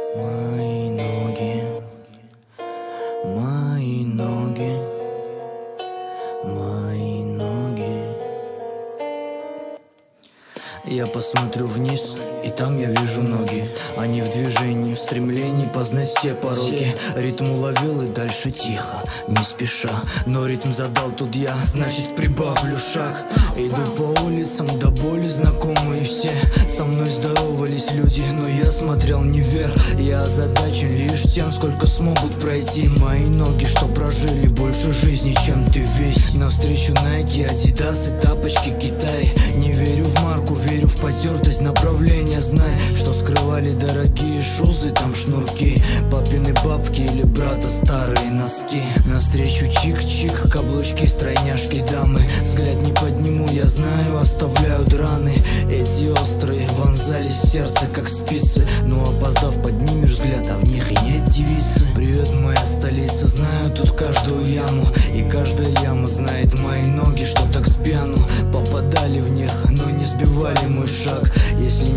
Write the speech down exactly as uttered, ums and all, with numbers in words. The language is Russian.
Мои ноги, мои ноги, мои ноги. Я посмотрю вниз, и там я вижу ноги. Они в движении, в стремлении познать все пороги. Ритм уловил и дальше тихо, не спеша. Но ритм задал тут я, значит прибавлю шаг. Иду по улицам, до боли знакомые все. Со мной здоровались люди, но я смотрел не вверх. Я озадачен лишь тем, сколько смогут пройти мои ноги, что прожили больше жизни, чем ты весь. Навстречу Nike, Adidas и тапочки Китай. Не верю в марку, верю в потертость направления. Знай, что скрывали дорогие шузы, там шнурки, папины бабки или брата старые носки. Навстречу чик-чик, каблучки, стройняшки дамы. Взгляд не подниму, я знаю, оставляют раны. Эти острые вонзались в сердце, как спицы. Но опоздав, поднимешь взгляд, а в них и нет девицы. Привет, моя столица, знаю тут каждую яму. И каждая яма знает мои ноги, что так с пьяну попадали в них, но не сбивали мой шаг. Если